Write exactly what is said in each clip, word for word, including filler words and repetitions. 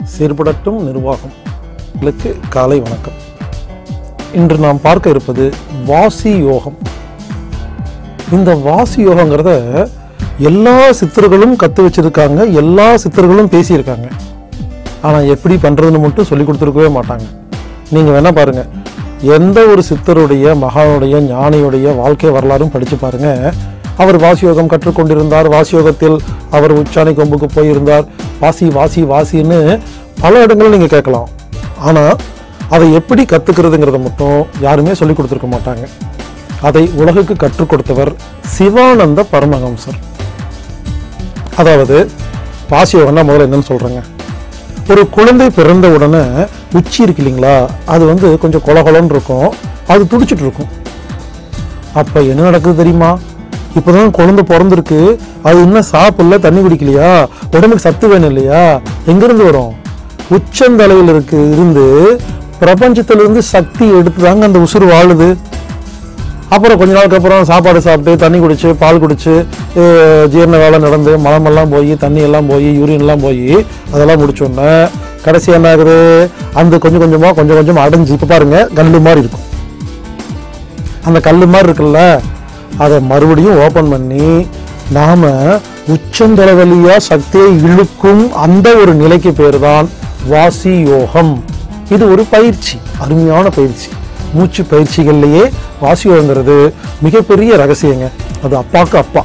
செயற்படட்டும் நிர்வாகம். உங்களுக்கு காலை வணக்கம். இன்று நாம் பார்க்க இருப்பது வாசி யோகம். இந்த வாசி யோகங்கிறத எல்லா சித்தர்களும் கற்று வச்சிருக்காங்க, எல்லா சித்தர்களும் பேசியிருக்காங்க. ஆனால் எப்படி பண்ணுறதுன்னு மட்டும் சொல்லி கொடுத்துருக்கவே மாட்டாங்க. நீங்கள் வேணால் பாருங்கள், எந்த ஒரு சித்தருடைய மகானுடைய ஞானியுடைய வாழ்க்கை வரலாறும் படித்து பாருங்கள். அவர் வாசியோகம் கற்றுக்கொண்டிருந்தார், வாசியோகத்தில் அவர் உச்சாணி கொம்புக்கு போயிருந்தார், வாசி வாசி வாசின்னு பல இடங்களில் நீங்கள் கேட்கலாம். ஆனால் அதை எப்படி கற்றுக்கிறதுங்கிறத மட்டும் யாருமே சொல்லிக் கொடுத்துருக்க மாட்டாங்க. அதை உலகுக்கு கற்றுக் கொடுத்தவர் சிவானந்த பரமஹம்சர். அதாவது வாசியோகம்னா முதல்ல என்னன்னு சொல்கிறேங்க. ஒரு குழந்தை பிறந்த உடனே உச்சி இருக்கு இல்லைங்களா, அது வந்து கொஞ்சம் கொலகொலன்னு இருக்கும், அது துடிச்சிட்டு இருக்கும். அப்போ என்ன நடக்குது தெரியுமா? இப்போதான் குழந்தை பிறந்திருக்கு, அது இன்னும் சாப்பிடல, தண்ணி குடிக்கலையா, உடம்புக்கு சத்து வேணும் இல்லையா, எங்கிருந்து வரும்? உச்சந்தலையில் இருக்கு இருந்து பிரபஞ்சத்திலிருந்து சக்தி எடுத்து தாங்க அந்த உசுறு வாழுது. அப்புறம் கொஞ்ச நாளுக்கு அப்புறம் சாப்பாடு சாப்பிட்டு தண்ணி குடிச்சு பால் குடிச்சு ஜீரண வேலை நடந்து மலமெல்லாம் போய் தண்ணி எல்லாம் போய் யூரின்லாம் போய் அதெல்லாம் முடிச்சோடனே கடைசி என்ன ஆகுது? அந்த கொஞ்சம் கொஞ்சமாக கொஞ்சம் கொஞ்சம் அடைஞ்சு இப்போ பாருங்க கல்லு மாதிரி இருக்கும். அந்த கல்லு மாதிரி இருக்குல்ல, அதை மறுபடியும் ஓப்பன் பண்ணி நாம உச்சந்தலைவலியா சக்தியை இழுக்கும் அந்த ஒரு நிலைக்கு பேர் தான் வாசி யோகம். இது ஒரு பயிற்சி, அருமையான பயிற்சி. மூச்சு பயிற்சிகள்லேயே வாசியோகங்கிறது மிகப்பெரிய ரகசியங்க. அது அப்பாவுக்கு அப்பா.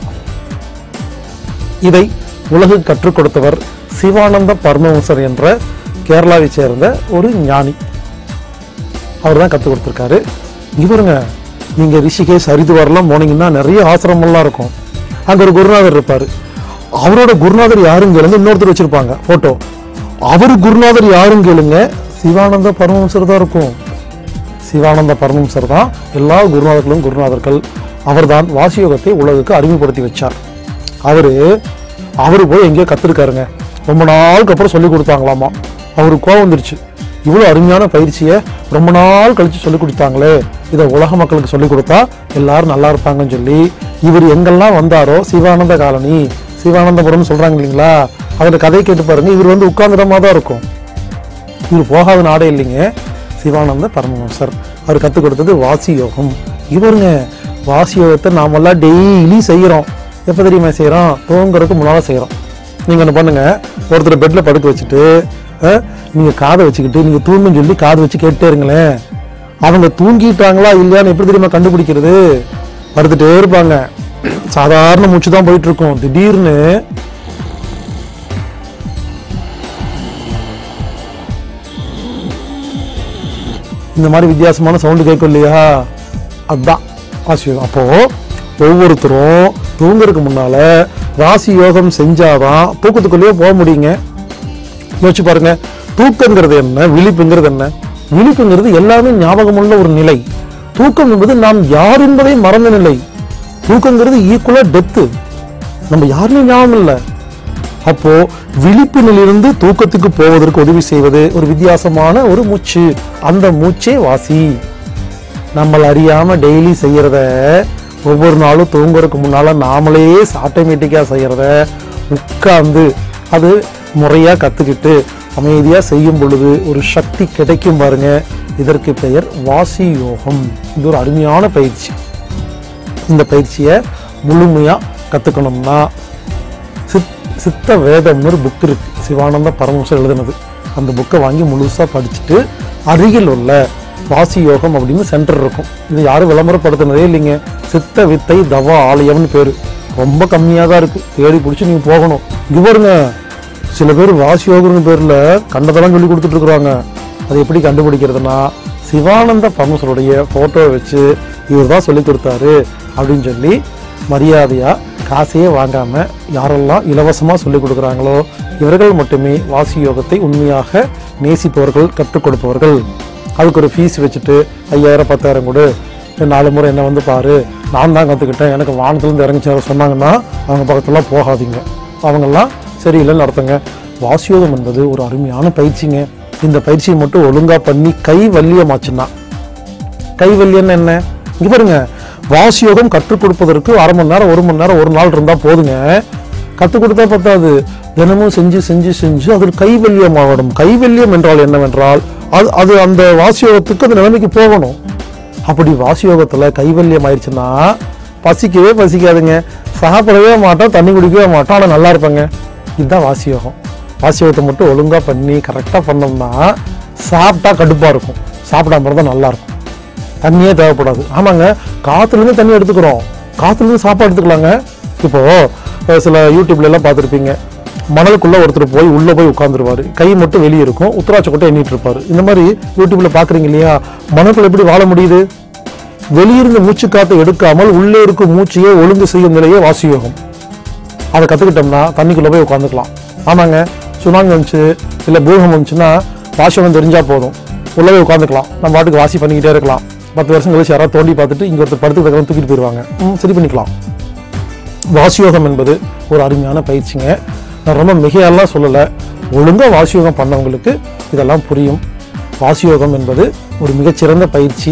இதை உலகுக்கு கற்றுக் கொடுத்தவர் சிவானந்த பரமஹம்சர் என்ற கேரளாவை சேர்ந்த ஒரு ஞானி. அவர் தான் கற்றுக் கொடுத்துருக்காரு. இவருங்க, நீங்கள் ரிஷிகேஷ் ஹரித்வார்லாம் போனீங்கன்னா நிறைய ஆசிரமெல்லாம் இருக்கும். அங்கே ஒரு குருநாதர் இருப்பார். அவரோட குருநாதர் யாரும் கேளுங்க, இன்னொருத்தர் வச்சுருப்பாங்க ஃபோட்டோ. அவர் குருநாதர் யாரும் கேளுங்க, சிவானந்த பரமஹம்சர் தான் இருக்கும். சிவானந்த பரமஹம்சர் தான் எல்லா குருநாதர்களும் குருநாதர்கள். அவர் தான் வாசியோகத்தை உலகுக்கு அறிமுகப்படுத்தி வச்சார். அவர் அவர் போய் எங்கேயோ கற்றுருக்காருங்க. ரொம்ப நாளுக்கு அப்புறம் சொல்லி கொடுத்தாங்களாமா. அவருக்கு கோவம் வந்துருச்சு. இவ்வளோ அருமையான பயிற்சியை ரொம்ப நாள் கழித்து சொல்லிக் கொடுத்தாங்களே, இதை உலக மக்களுக்கு சொல்லிக் கொடுத்தா எல்லாரும் நல்லா இருப்பாங்கன்னு சொல்லி இவர் எங்கெல்லாம் வந்தாரோ, சிவானந்த காலனி சிவானந்தபுரம்னு சொல்கிறாங்க இல்லைங்களா, அதில் கதையை கேட்டு பாருங்கள். இவர் வந்து உட்கார்ந்துடமாக தான் இருக்கும். இவர் போகாத நாடே இல்லைங்க சிவானந்த பரமஹம்சர். அவர் கற்றுக் கொடுத்தது வாசி யோகம். இவருங்க வாசி யோகத்தை நாமெல்லாம் டெய்லி செய்கிறோம். எப்போ தெரியுமா செய்கிறோம்? தூங்குறதுக்கு முன்னால் செய்கிறோம். நீங்கள் ஒன்று பண்ணுங்கள், ஒருத்தர் பெட்டில் படுக்க வச்சுட்டு நீங்கள் காதை வச்சுக்கிட்டு நீங்கள் தூங்குன்னு சொல்லி காது வச்சு கேட்டே இருங்களேன். அவங்க தூங்கிட்டாங்களா இல்லையான்னு எப்படி தெரியுமா கண்டுபிடிக்கிறது? படுத்துட்டே இருப்பாங்க, சாதாரண மூச்சு தான் போயிட்டு இருக்கும். திடீர்னு இந்த மாதிரி வித்தியாசமான சவுண்டு கேட்கும் இல்லையா, அதுதான் வாசி யோகம். அப்போது ஒவ்வொருத்தரும் தூங்குறதுக்கு முன்னால் வாசி யோகம் செஞ்சாதான் தூக்கத்துக்குள்ளேயே போக முடியுங்க. யோசிச்சு பாருங்க, தூக்கங்கிறது என்ன, விழிப்புங்கிறது என்ன? விழிப்புங்கிறது எல்லாமே ஞாபகமுள்ள ஒரு நிலை. தூக்கம் என்பது நாம் யார் என்பதை மறந்த நிலை. தூக்கங்கிறது ஈக்குவலா டெத்து, நம்ம யாருமே ஞாபகம் இல்லை. அப்போ விழிப்பு நிலையிலிருந்து தூக்கத்துக்கு போவதற்கு உதவி செய்வது ஒரு வித்தியாசமான ஒரு மூச்சு. அந்த மூச்சே வாசி. நம்மளை அறியாம டெய்லி செய்யறத, ஒவ்வொரு நாளும் தூங்குறதுக்கு முன்னால நாமளே ஆட்டோமேட்டிக்கா செய்யறத உட்கார்ந்து அது முறையா கத்துக்கிட்டு அமைதியா செய்யும் பொழுது ஒரு சக்தி கிடைக்கும் பாருங்க. இதற்கு பெயர் வாசி யோகம். இது ஒரு அருமையான பயிற்சி. இந்த பயிற்சியை முழுமையா கத்துக்கணும்னா சித் சித்த வேதம்னு ஒரு புக் இருக்கு, சிவானந்த பரமஹம்சர் எழுதுனது. அந்த புக்கை வாங்கி முழுசா படிச்சுட்டு அருகில் உள்ள வாசி யோகம் அப்படின்னு சென்டர் இருக்கும். இது யாரும் விளம்பரப்படுத்தினதே இல்லைங்க. சித்த வித்தை தவ ஆலயம்னு பேரு. ரொம்ப கம்மியாக தான் இருக்கு, தேடி பிடிச்சி நீங்க போகணும். இங்க பாருங்க, சில பேர் வாசி யோகம்னு பேர்ல கண்டதெல்லாம் சொல்லி கொடுத்துட்டு இருக்கிறாங்க. அது எப்படி கண்டுபிடிக்கிறதுனா, சிவானந்த பரமஹம்சருடைய போட்டோவை வச்சு இவர் தான் சொல்லி கொடுத்தாரு அப்படின்னு சொல்லி மரியாதையா காசையே வாங்காம யாரெல்லாம் இலவசமா சொல்லி கொடுக்குறாங்களோ இவர்கள் மட்டுமே வாசி யோகத்தை உண்மையாக நேசிப்பவர்கள், கற்றுக் கொடுப்பவர்கள். அதுக்கு ஒரு ஃபீஸ் வச்சுட்டு ஐயாயிரம் பத்தாயிரம் கொடு, நாலு முறை என்ன வந்து பாரு, நான் தான் கற்றுக்கிட்டேன், எனக்கு வானத்துலேருந்து இறங்கிச்சு சொன்னாங்கன்னா அவங்க பக்கத்துலாம் போகாதீங்க. அவங்கெல்லாம் சரியில்லைன்னு அர்த்தங்க. வாசியோகம் என்பது ஒரு அருமையான பயிற்சிங்க. இந்த பயிற்சியை மட்டும் ஒழுங்காக பண்ணி கை வல்லியமாச்சுன்னா, கை வல்லியன்னு என்ன? இங்கே பாருங்க, வாசியோகம் கற்றுக் கொடுப்பதற்கு அரை மணி நேரம் ஒரு மணி நேரம் ஒரு நாள் இருந்தால் போதுங்க. கற்றுக் கொடுத்தா பத்தாது, தினமும் செஞ்சு செஞ்சு செஞ்சு அது கைவல்யம் ஆகணும். கைவல்யம் என்றால் என்னவென்றால் அது அது அந்த வாசியோகத்துக்கு அந்த நிலைமைக்கு போகணும். அப்படி வாசியோகத்தில் கைவல்யம் ஆயிடுச்சுன்னா பசிக்கவே பசிக்காதுங்க, சாப்பிடவே மாட்டோம், தண்ணி குடிக்கவே மாட்டோம், ஆனால் நல்லா இருப்பாங்க. இதுதான் வாசியோகம். வாசியோகத்தை மட்டும் ஒழுங்காக பண்ணி கரெக்டாக பண்ணோம்னா சாப்பிட்டா கடுப்பாக இருக்கும், சாப்பிடாம இருந்தால் நல்லாயிருக்கும். தண்ணியே தேவைப்படாது. ஆமாங்க, காற்றுலேருந்து தண்ணி எடுத்துக்கிறோம், காற்றுலேருந்து சாப்பாடு எடுத்துக்கலாங்க. இப்போது சில யூடியூப்லலாம் பார்த்துருப்பீங்க, மணலுக்குள்ளே ஒருத்தர் போய் உள்ளே போய் உட்காந்துருவார், கை மட்டும் வெளியே இருக்கும், உத்தராட்ச கொட்டை எண்ணிட்டு இருப்பார். இந்த மாதிரி யூடியூப்பில் பார்க்குறீங்க இல்லையா? மணலுக்குள்ள எப்படி வாழ முடியுது? வெளியிருந்து மூச்சு காற்றை எடுக்காமல் உள்ளே இருக்கும் மூச்சையே ஒழுங்கு செய்யும் நிலையே வாசியோகம். அதை கற்றுக்கிட்டோம்னா தண்ணிக்குள்ளே போய் உட்காந்துக்கலாம். ஆமாங்க, சுனாமி வந்துச்சு இல்லை பூகம் வந்துச்சுன்னா வாசியோகம் தெரிஞ்சால் போதும், உள்ளே போய் உட்காந்துக்கலாம், நம்ம பாட்டுக்கு வாசி பண்ணிக்கிட்டே இருக்கலாம். பத்து வருஷம் கழிச்சு யாராவது தோண்டி பார்த்துட்டு இங்கே ஒருத்தர் படுத்துக்கிறத தூக்கிட்டு போயிடுவாங்க, சரி பண்ணிக்கலாம். வாசியோகம் என்பது ஒரு அருமையான பயிற்சிங்க. நான் ரொம்ப மிகையெல்லாம் சொல்லலை, ஒழுங்காக வாசியோகம் பண்ணவங்களுக்கு இதெல்லாம் புரியும். வாசியோகம் என்பது ஒரு மிகச்சிறந்த பயிற்சி.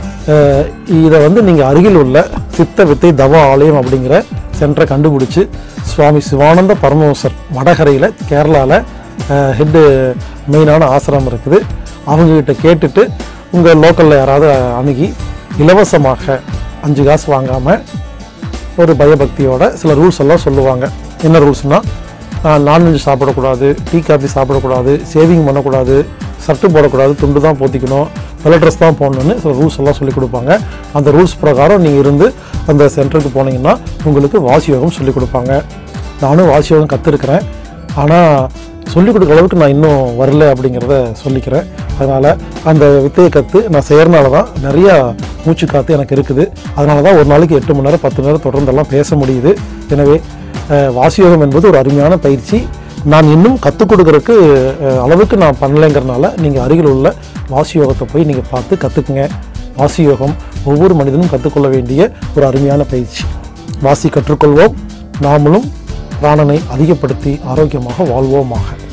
இதை வந்து நீங்கள் அருகில் உள்ள சித்த வித்தை தவ ஆலயம் அப்படிங்கிற சென்டரை கண்டுபிடிச்சி, சுவாமி சிவானந்த பரமஹம்சர் வடகரையில் கேரளாவில் ஹெட்டு மெயினான ஆசிரமம் இருக்குது, அவங்கக்கிட்ட கேட்டுட்டு உங்கள் லோக்கலில் யாராவது அணுகி இலவசமாக அஞ்சு காசு வாங்காமல் ஒரு பயபக்தியோட சில ரூல்ஸ் எல்லாம் சொல்லுவாங்க. என்ன ரூல்ஸ்னால், நான்வெஜ் சாப்பிடக்கூடாது, டீ காஃபி சாப்பிடக்கூடாது, சேவிங் பண்ணக்கூடாது, சட்டு போடக்கூடாது, துண்டு தான் போத்திக்கணும், வெள்ளை ட்ரெஸ் தான் போடணுன்னு சில ரூல்ஸ் எல்லாம் சொல்லிக் கொடுப்பாங்க. அந்த ரூல்ஸ் பிரகாரம் நீங்கள் இருந்து அந்த சென்டருக்கு போனீங்கன்னா உங்களுக்கு வாசியோகம் சொல்லிக் கொடுப்பாங்க. நானும் வாசியோகம் கற்றுருக்கிறேன், ஆனால் சொல்லிக் கொடுக்குற அளவுக்கு நான் இன்னும் வரல அப்படிங்கிறத சொல்லிக்கிறேன். அதனால் அந்த வித்தையை கற்று நான் செய்கிறனால தான் நிறையா மூச்சு காற்று எனக்கு இருக்குது. அதனால தான் ஒரு நாளைக்கு எட்டு மணி நேரம் பத்து மணி நேரம் தொடர்ந்தெல்லாம் பேச முடியுது. எனவே வாசியோகம் என்பது ஒரு அருமையான பயிற்சி. நான் இன்னும் கற்றுக் கொடுக்குறதுக்கு அளவுக்கு நான் பண்ணலைங்கிறனால நீங்கள் அருகில் உள்ள வாசியோகத்தை போய் நீங்கள் பார்த்து கற்றுக்குங்க. வாசியோகம் ஒவ்வொரு மனிதனும் கற்றுக்கொள்ள வேண்டிய ஒரு அருமையான பயிற்சி. வாசி கற்றுக்கொள்வோம், நாமளும் பிராணனை அதிகப்படுத்தி ஆரோக்கியமாக வாழ்வோமாக.